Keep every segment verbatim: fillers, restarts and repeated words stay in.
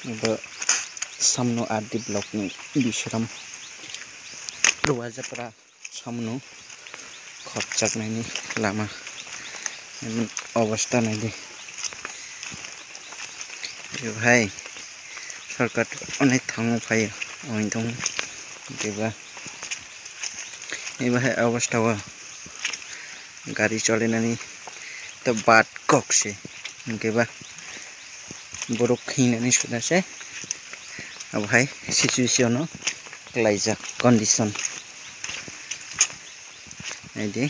Ba samno adi blok ni bisram ruwajapra samno khorchak naini lama eman অবস্থা নাই de ভাই সরকার অনেক থামো ফাই ওই দং দেবা এবারে অবস্থা ওয়া গাড়ি চলে নানি তো বাট ককছে কেবা বড় খিনানি শুনাছে अब भाई सिचुएशन लाइजा कंडीशन आइदे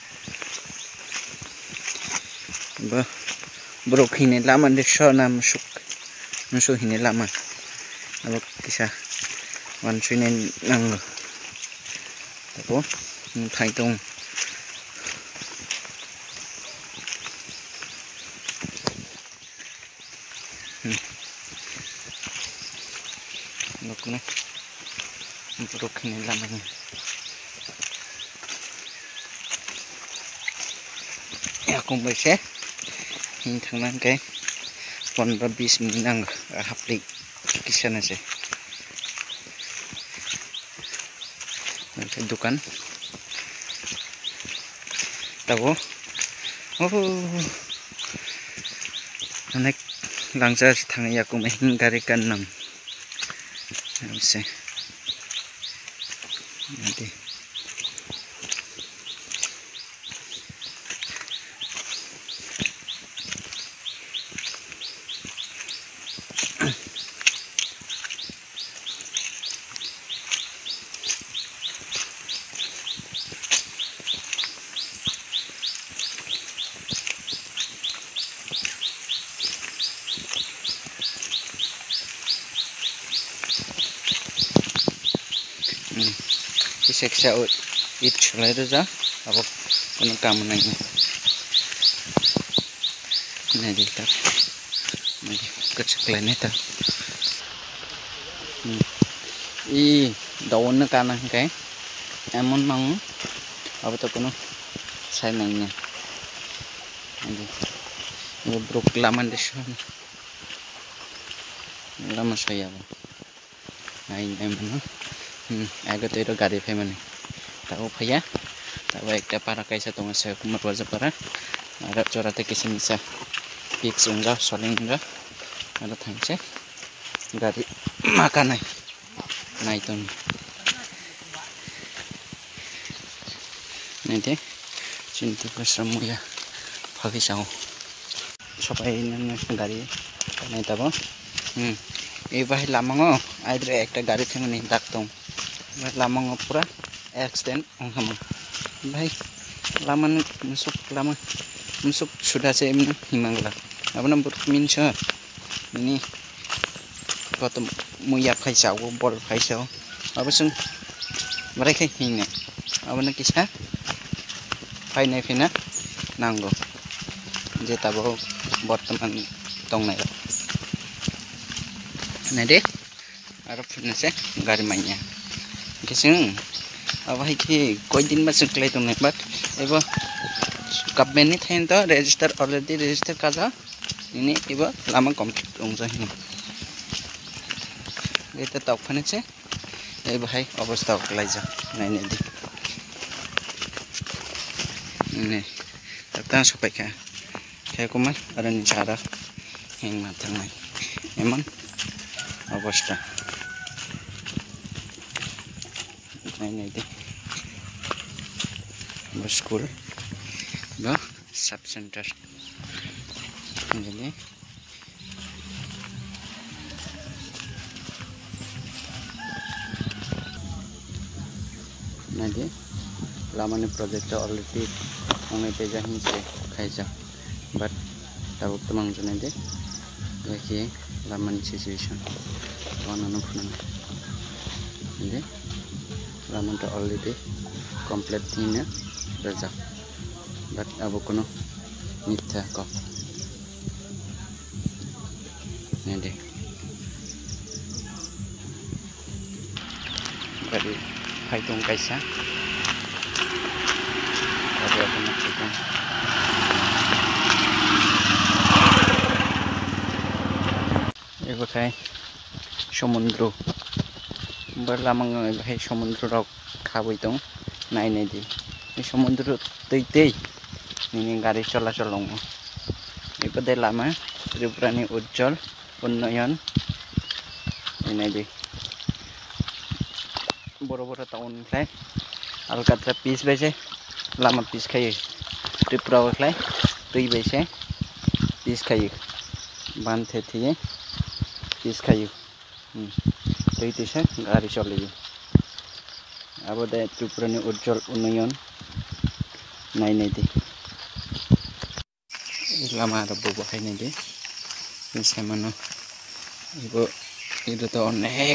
ब ब्रोखिने लामा देख्छ नाम सुक नसो हिने लामा अब किसा one thirty-nine नांगो तको थाइदं Look, broken lamang. Aku baca, ini tangan kay, पंद्रह बीस मिनट ang haplik kisah nasi. Nanti dukan, tahu? Oh, anak langsar tangan aku main garikan nang. Bisa nanti seksa it chulai do ja abo kono kam nai nai di ta nai keceklan eta i daun na kana kai emon mang abo to kono sai nai nya nai abo brok laman de shon lama saya abo nai emon आगे तो इधर गाड़ी पे मने ताऊ भैया ताऊ एक टा पारा कैसा तो मसे कुमार वाजा पारा आरा चोराते किसी मिसा पिक्स उंगा सोलिंगा आरा थांचे गाड़ी माका नाय नाय तो नैते चिंतु प्रश्रम या भागी जाओ सबाई नन गाड़ी नाय तब हम ए भाई लामंगो आइद्रे एक टा गाड़ी थे मने दाक्तों lamang pura accident ongham bhai laman musuk lama musuk sudah saya min himangla abana burmin cha ini kotom muya phaisa go bor phaisa abasung marai khai hine abana kisa phainai phina nango je tabo bortoman tongnai nade aro phina se gari manya kising अब है कि कोई दिन में सकले तो नहीं but एबो कब में नहीं थे तो रजिस्टर ऑलरेडी रजिस्टर का जा ini एबो लामा कंप्लीट हों जा हिन ये तो तब फने से एबो है अवस्था होलाई जा नहीं नहीं दी नहीं तब तक सब क्या क्या कुमार अरन चारा हिंग मात्र नहीं एमन अवस्था नहीं दे स्कूल बा सब centre jadi nanti lama nih project already mengenai pejah ini sih kaisa but tahu teman jenis deh lagi lama situation warna nufunan jadi laman to already complete thina raja but abo kono mitha ko nede bari haitong kaisa abo kono haitong ego thai समुद्र बर लामांग भाई समुद्र रक खाबै दं नायनाय दि बे समुद्र दै दै नि गारि चलाचल दं बेबादि लामा त्रिपुरानि उज्जवल उन्नयन नायनाय दि बर' बर' टाउननिफ्राय अलकाट्रा पिस बायसे लामा पिस खायो त्रिपुरानिफ्राय दै बायसे पिस खायो बान्थे थिए पिस खायो दै दैसे गारि चलायो अब दे त्रिपुरानि उज्जवल उन्नयन नायनाय दि लामा आरो बहायनाय दि सामानो इबो itu tuh onek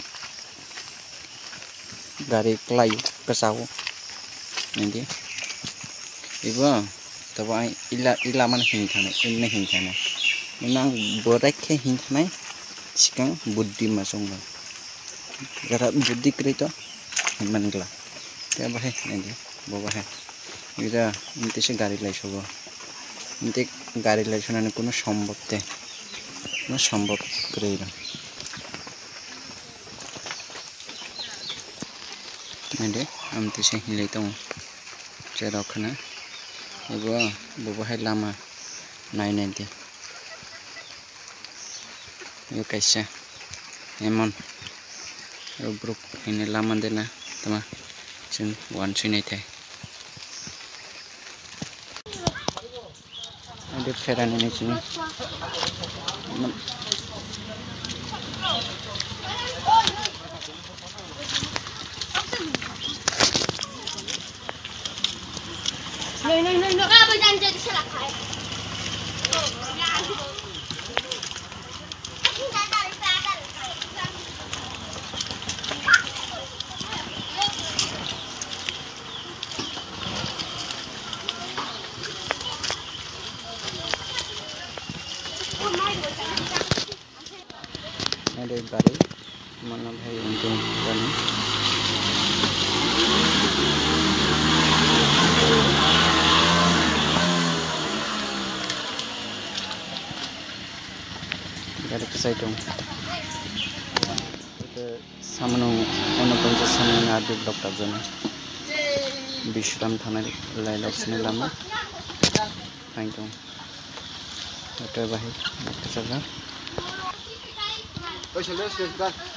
dari kelayu pesau nanti ibu tapi ila ila mana hingkane ini hingkane memang borak ke hingkane sekarang budi masuk lah gara budi kereta himan gila ya bahaya nanti bawa bahaya itu nanti sih gari lagi coba nanti gari lagi cuma nih kuno sambut deh kuno sambut kereta nanti amti sih hilai tong cerok na ibu bawa hai lama naik nanti yuk kaisa emon bruk ini lama deh na teman cun one sini teh ada feran ini cun नहीं नहीं नहीं नहीं अब जान जल्दी से रखा है ada garis mana भाई untuk जाने garis ke side dong itu samano ono panchayat samano ada blok tajana Bishram Thana lai lok sini lama fine dong itu bahaya ke sana Oye,